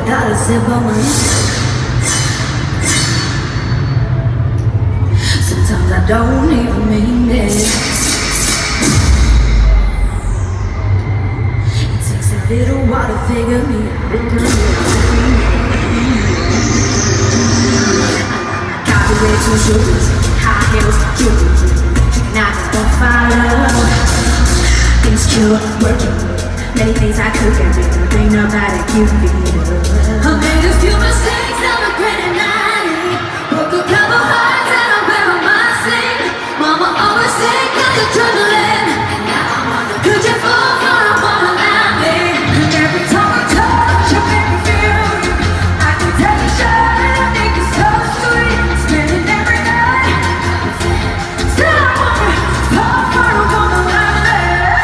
$4 in my money. Sometimes I don't even mean it. It takes a little while to figure me out. Got the way too shoes, high heels, jewelry, now I don't follow. Things still working, many things I could get rid of, ain't nobody give me love. I made a few mistakes, I'm regretting money. Broke a couple hearts and I'm wearing my sling. Mama always said, got the adrenaline. And now I wonder, could you fall for a woman like me? And every time I touch, you make me feel you. I can take a shot and I think it's so sweet. Spending every night, still I wonder, fall for a woman like me.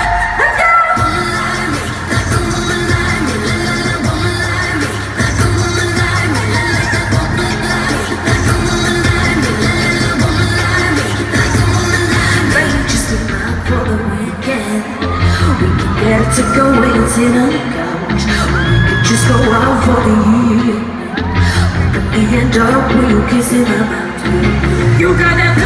To go waiting on the couch, we could just go out for the evening. But we end up when you kissing my mouth. You got that